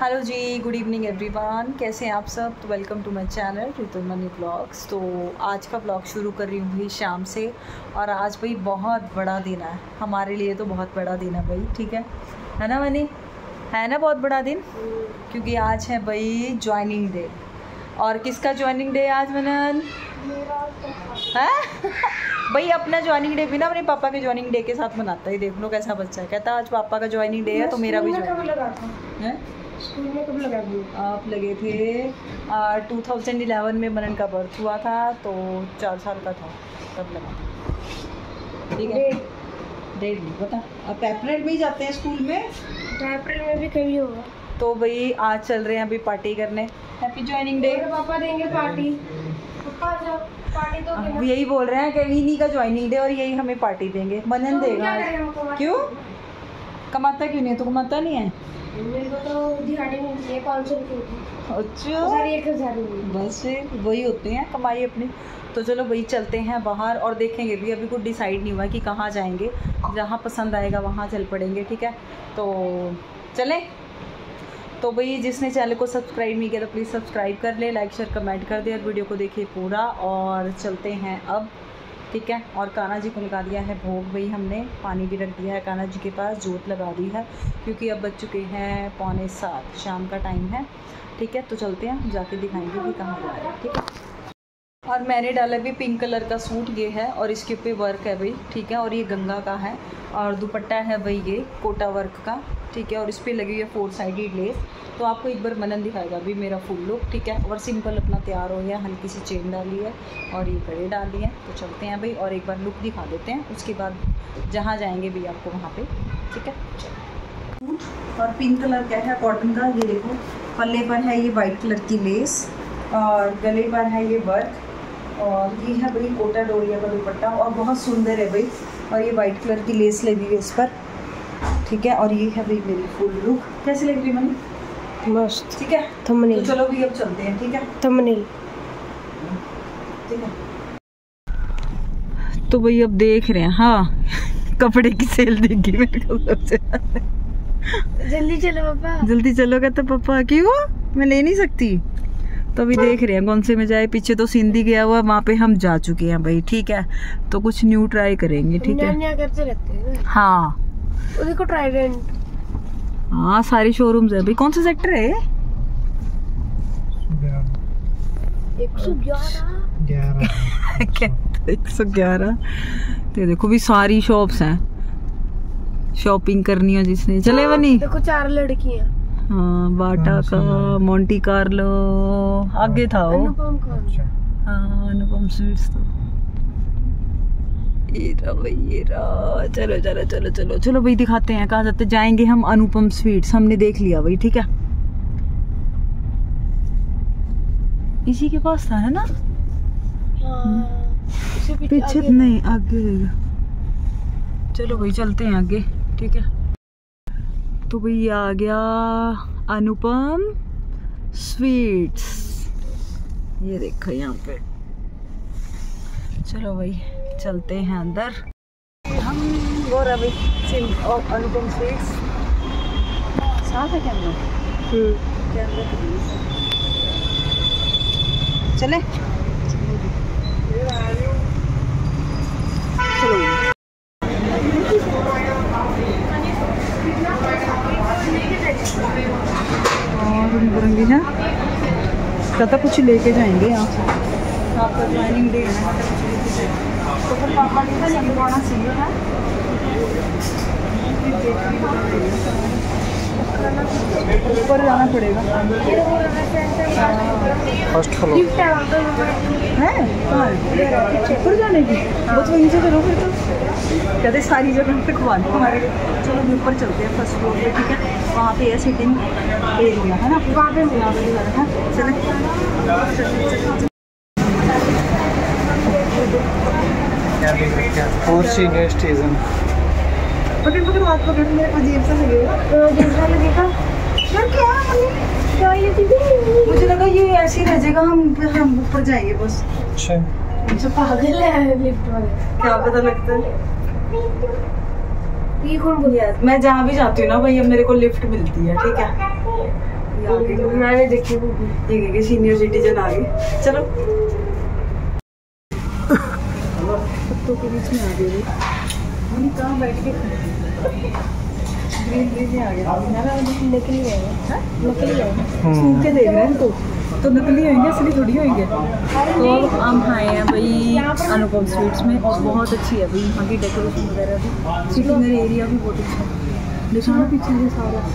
Hello जी, good evening everyone. कैसे हैं आप सब? तो welcome to my channel Ritumani blogs. तो आज का ब्लॉग शुरू कर रही हूँ भाई शाम से। और आज भाई बहुत बड़ा दिन है हमारे लिए, तो बहुत बड़ा दिन है भाई, ठीक है ना मनी? है ना बहुत बड़ा दिन, क्योंकि आज है भाई ज्वाइनिंग डे। और किसका ज्वाइनिंग डे आज मनन? है भाई अपना ज्वाइनिंग डे भी ना अपने पापा के ज्वाइनिंग डे के साथ मनाता है। देख लो कैसा बच्चा है, कहता आज पापा का ज्वाइनिंग डे है तो मेरा भी ज्वाइनिंग है। स्कूल में कब लगा दिए? आप लगे थे 2011 में मनन का बर्थ हुआ था, तो 4 साल का था तब लगा। ठीक है, डेट नहीं पता। आप अप्रैल में ही जाते हैं स्कूल में? तो अप्रैल में भी कभी होगा। तो भाई आज चल रहे हैं अभी पार्टी करने। Happy joining day. पापा देंगे पार्टी। पापा जब पार्टी तो अब यही बोल रहे हैं कि इन्हीं का ज्वाइनिंग डे और यही हमें पार्टी देंगे। मनन तो देगा। क्यों कमाता क्यों नहीं? तो कमाता नहीं है? मेरे को तो दिहाड़ी मिलती है 500 रुपये की। अच्छा 1000 बस वही होते हैं कमाई अपनी। तो चलो वही चलते हैं बाहर और देखेंगे भी। अभी कुछ डिसाइड नहीं हुआ कि कहाँ जाएंगे, जहाँ पसंद आएगा वहाँ चल पड़ेंगे। ठीक है, तो चलें। तो भाई जिसने चैनल को सब्सक्राइब नहीं किया तो प्लीज़ सब्सक्राइब कर ले, लाइक शेयर कमेंट कर दे और वीडियो को देखिए पूरा। और चलते हैं अब, ठीक है। और कान्हा जी को लगा दिया है भोग भाई हमने, पानी भी रख दिया है कान्हा जी के पास, जोत लगा दी है, क्योंकि अब बज चुके हैं 6:45 शाम का टाइम है। ठीक है, तो चलते हैं, जाके दिखाएंगे कि कहाँ जा रहे हैं। ठीक है। और मैंने डाला भी पिंक कलर का सूट ये है और इसके ऊपर वर्क है भाई, ठीक है। और ये गंगा का है और दुपट्टा है भाई ये कोटा वर्क का, ठीक है। और इस पर लगी हुई है 4 साइडेड लेस। तो आपको एक बार मनन दिखाएगा भी मेरा फुल लुक, ठीक है। और सिंपल अपना तैयार हो गया, हल्की सी चेन डाली है और ये कड़े डाल दिए हैं। तो चलते हैं भाई और एक बार लुक दिखा देते हैं, उसके बाद जहाँ जाएंगे भी आपको वहाँ पे, ठीक है। सूट और पिंक कलर का है कॉटन का, ये देखो। पल्ले पर है ये वाइट कलर की लेस और गले पर है ये वर्क। और ये है भाई कोटा डोरिया का दुपट्टा और बहुत सुंदर है भाई। और ये वाइट कलर की लेस लगी हुई है इस पर, ठीक है। और ये है भाई मेरी फुल लुक। कैसी लग रही है मनी? मस्त, ठीक है। थंबनेल। तो चलो भी अब चलते हैं, ठीक है। थंबनेल, ठीक है। तो भाई अब देख रहे हैं, हाँ कपड़े की सेल दिखी मेरे को सबसे। जल्दी चलो पापा। जल्दी चलो कहते पापा। क्यों मैं ले नहीं सकती? तो अभी देख रहे हैं कौन से में जाए। पीछे तो सिंधी गया हुआ, वहाँ पे हम जा चुके हैं भाई, ठीक है। तो कुछ न्यू ट्राई करेंगे, ठीक है। नया करते रहते हैं। हाँ देखो ट्राइडेंट। हाँ सारी शोरूम्स है भाई। कौन सा सेक्टर है? 111। तो देखो भी सारी शॉप्स हैं, शॉपिंग करनी हो जिसने। चले बनी देखो 4 लड़कियां। हाँ बाटा का, मोंटी कार्लो आगे था वो। अनुपम खान। हाँ अनुपम स्वीट्स। तो ये रहा। चलो चलो चलो चलो चलो भाई दिखाते हैं कहाँ जाते। जाएंगे हम अनुपम स्वीट्स, हमने देख लिया भाई, ठीक है। इसी के पास था, है ना? पीछे नहीं, आगे। चलो भाई चलते हैं आगे, ठीक है। तो भाई ये आ गया अनुपम स्वीट्स, ये देखो यहाँ पे। चलो भाई चलते हैं अंदर। हम वो रवि और अनुपम स्वीट्स साथ है कैमरा चले। चलो रंग बिरंगी है, कहता कुछ लेके जाएंगे यहाँ से। आपका ज्वाइनिंग डे है, तो फिर पापा ने तो लगवाना चाहिए था। ऊपर जाना पड़ेगा। फर्स्ट फ्लोर है ऊपर जाने की, बस वहीं से चलो फिर। तो कहते सारी जगह पे खुआना हमारे। चलो भी ऊपर चलते हैं फर्स्ट फ्लोर पे, ठीक है। वहाँ पे है सिटिंग एरिया, है ना? वहाँ पे है। चले 4 सीनियर सिटीजन। पकड़ हाथ पकड़, मेरे को अजीब सा लगेगा। यार क्या ये दीदी? मुझे लगा ये ऐसे ही रह जाएगा, हम ऊपर जाएंगे बस। अच्छा जो पागल है लिफ्ट वाले, क्या पता लगता है। ये कौन बोल यार, मैं जहाँ भी जाती हूँ ना भैया मेरे को लिफ्ट मिलती है, ठीक है। मैंने देखी वो ये सीनियर सिटीजन आ गए। चलो कुत्तों के बीच में आ गए। कहाँ बैठ के ग्रीन में आ गया। नकली है, नकली है। सूख के देख रहे हैं तो नकली होंगे, असली थोड़ी होंगे। तो अब हम आए हैं भाई अनुपम स्वीट्स में, और बहुत अच्छी है भाई यहाँ की डेकोरेशन वगैरह भी। सिटिंग एरिया भी बहुत अच्छा है। दिखाना पीछे से सारा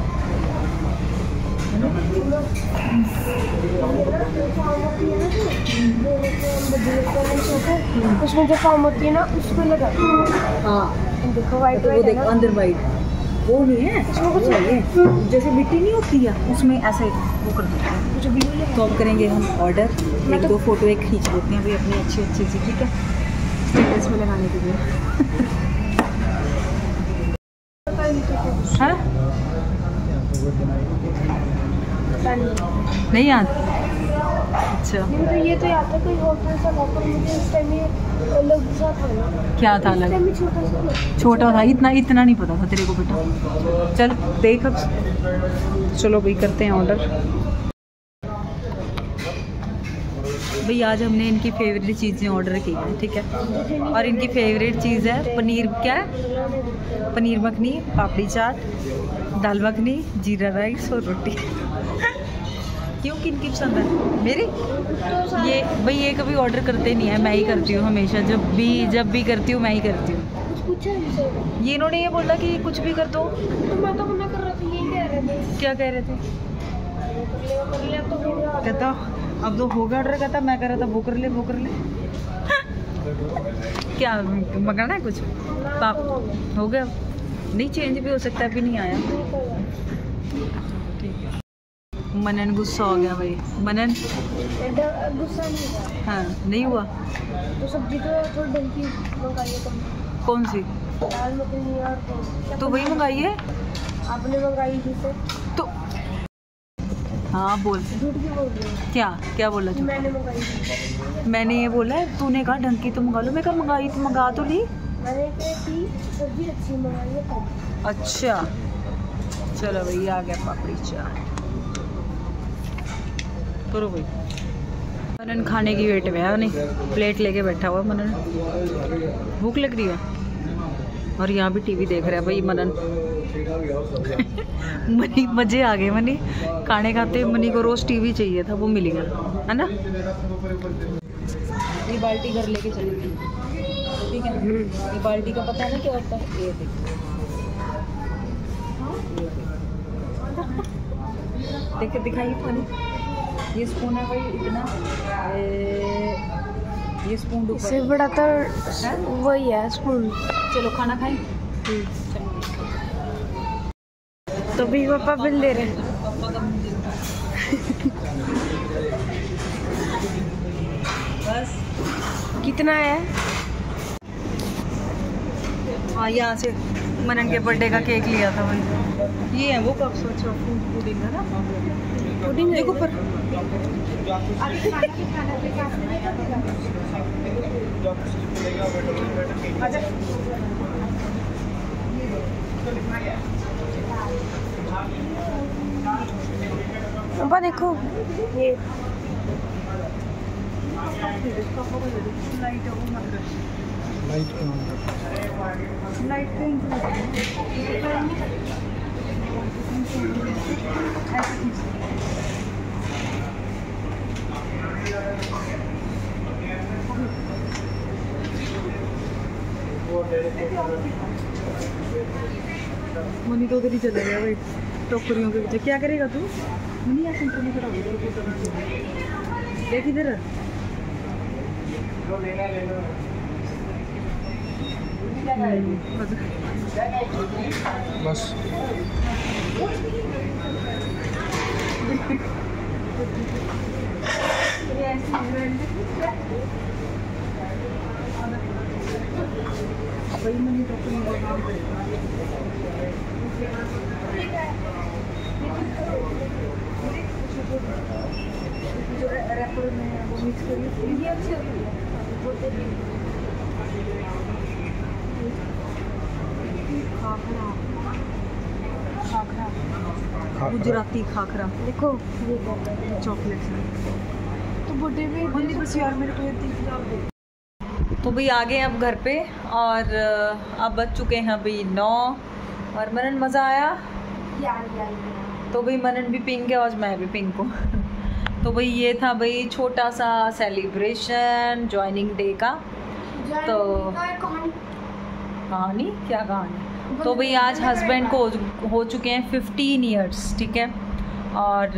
उसमें जो फॉर्म होती है ना उसको लगा। हाँ देखो वाइट वो देख अंदर वाइट वो नहीं है, उसमें कुछ है जैसे मिट्टी नहीं होती है उसमें ऐसे वो कर देते हैं। तो अब करेंगे हम ऑर्डर। एक दो फोटो एक खींच लेते हैं भाई अपनी अच्छी अच्छी सी, ठीक है, स्टेटस में लगाने के लिए। हाँ नहीं याद। अच्छा तो ये तो याद था कोई होटल सा वहाँ पर मुझे उस टाइम ये अलग सा था ना। क्या था अलग? छोटा था, इतना नहीं पता था तेरे को बेटा। चल देख अब। चलो भाई करते हैं ऑर्डर। भाई आज हमने इनकी फेवरेट चीज़ें ऑर्डर की हैं, ठीक है। और इनकी फेवरेट चीज़ है पनीर, क्या है, पनीर मखनी, पापड़ी चाट, दाल मखनी, जीरा राइस और रोटी। क्यों किनकी पसंद है? मेरी ये भाई ये कभी ऑर्डर करते नहीं है, मैं ही करती हूँ हमेशा। जब भी करती हूँ मैं ही करती हूँ। ये इन्होंने ये बोला कि कुछ भी कर दो, तो मैं तो मना कर रहा था, यही कह रहे थे। क्या कह रहे थे? कहता अब तो हो गया ऑर्डर, कहता मैं कह रहा था वो कर ले। क्या मंगाना है कुछ? पाप हो गया, नहीं चेंज भी हो सकता है, अभी नहीं आया। ठीक है। मनन गुस्सा हो गया भाई। मनन गुस्सा नहीं हुआ। हाँ नहीं हुआ तो सब्जी तो थोड़ी ढंग की मंगाइए तुम। कौन सी? दाल मखनी और तो वही मंगाइए आपने मंगाई थी से तो। हाँ बोल। झूठ क्यों बोल रही हो? क्या बोला तू? मैंने मंगाई थी। मैंने ये बोला है, तूने कहा ढंग की तो मंगा लो। मैं कहा मंगाई तो मंगा तो ली। मैंने कही थी सब्जी अच्छी मंगाई है तब। अच्छा चलो भाई आ गया पापड़ी चाट। करो भाई। मनन खाने की वेट में है, नहीं प्लेट लेके बैठा हुआ मनन। भूख लग रही है और यहाँ भी टीवी देख रहा है भाई मनन। मनी मजे आ गए मनी खाने खाते। मनी को रोज टीवी चाहिए था, वो मिल गया है ना। ये बाल्टी घर लेके चलेगी, ठीक है। ये बाल्टी का पता है ना क्या होता है? ये देख दिखाइए पानी। ये स्पून है भाई इतना, ये स्पून इससे बड़ा तो वही है स्पून। चलो खाना खाएं। तो भी पापा बिल दे रहे। बस कितना है? हाँ यहाँ से मनन के बर्थडे का केक लिया था भाई। ये है वो कप सोचो पुडिंग है ना। पुडिंग देखो पर पापा देखो ये मनी तो उधर ही चला गया भाई टोकरियों के पीछे। क्या करेगा तू? मनी यहाँ सेंटर में खड़ा हो, देख इधर। बस वही मनी टोकरी जो रैपर में वो मिक्स करिए। ये अच्छी होगी खाखरा गुजराती खाखरा देखो ये कहता है चॉकलेट। तो बुढ़े भी बस यार मेरे को तो भाई आ गए अब घर पे और अब बज चुके हैं अभी 9 और मनन मज़ा आया। तो भाई मनन भी पिंक है और मैं भी पिंक हूँ। तो भाई ये था भाई छोटा सा सेलिब्रेशन ज्वाइनिंग डे का। तो कहानी क्या कहानी, तो भाई आज हस्बैंड को हो चुके हैं 15 ईयर्स, ठीक है। और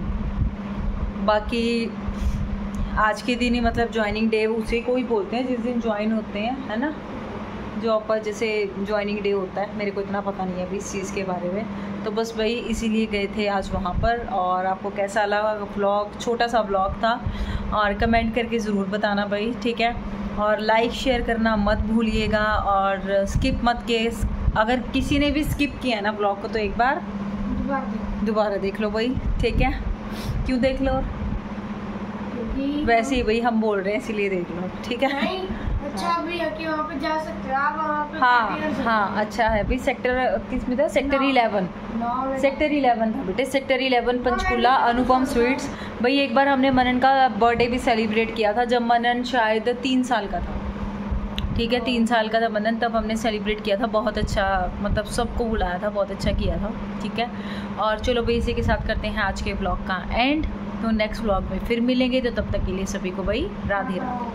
बाकी आज के दिन ही मतलब ज्वाइनिंग डे उसे को ही बोलते हैं जिस दिन ज्वाइन होते हैं, है ना। जॉब पर जैसे ज्वाइनिंग डे होता है, मेरे को इतना पता नहीं है अभी इस चीज़ के बारे में। तो बस भाई इसीलिए गए थे आज वहाँ पर। और आपको कैसा लगा व्लॉग, छोटा सा व्लॉग था, और कमेंट करके ज़रूर बताना भाई, ठीक है। और लाइक शेयर करना मत भूलिएगा और स्किप मत किए। अगर किसी ने भी स्किप किया ना व्लॉग को तो एक बार दोबारा देख लो भाई, ठीक है। क्यों देख लो, वैसे ही भाई हम बोल रहे हैं इसीलिए देख लो, ठीक है। अच्छा भी है कि वहाँ पे जा सकते हो आप, वहाँ पे हाँ अच्छा है भाई। सेक्टर किस में था? सेक्टर 11 सेक्टर 11 था बेटे, सेक्टर 11 पंचकुला अनुपम स्वीट्स। भाई एक बार हमने मनन का बर्थडे भी सेलिब्रेट किया था जब मनन शायद 3 साल का था, ठीक है। 3 साल का था मनन, तब हमने सेलिब्रेट किया था। बहुत अच्छा, मतलब सबको बुलाया था, बहुत अच्छा किया था, ठीक है। और चलो भाई इसी के साथ करते हैं आज के ब्लॉग का एंड। तो नेक्स्ट व्लॉग में फिर मिलेंगे, तो तब तक के लिए सभी को भाई राधे राधे।